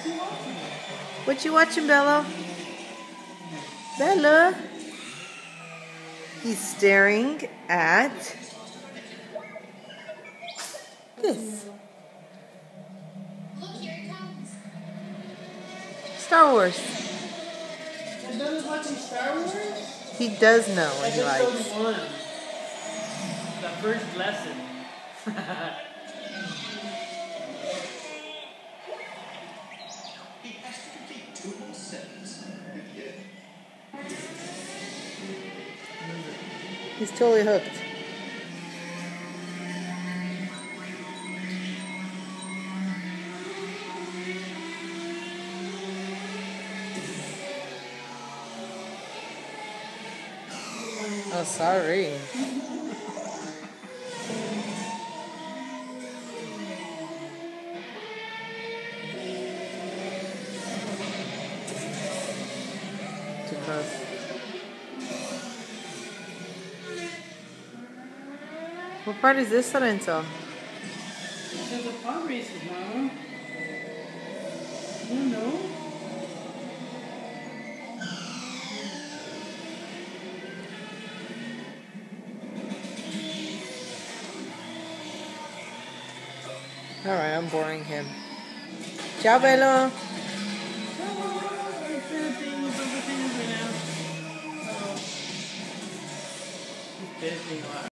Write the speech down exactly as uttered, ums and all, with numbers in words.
What you watching, Bella? Bella? He's staring at this. Look, here it comes. Star Wars. And Bella's watching Star Wars? He does know what he Episode likes. one. The first lesson. He has to complete two more sets. He's totally hooked. Oh, sorry. Too close. What part is this, Lorenzo? This is the pod races, Mama. You know? Alright, I'm boring him. Ciao, Bello. He's busy.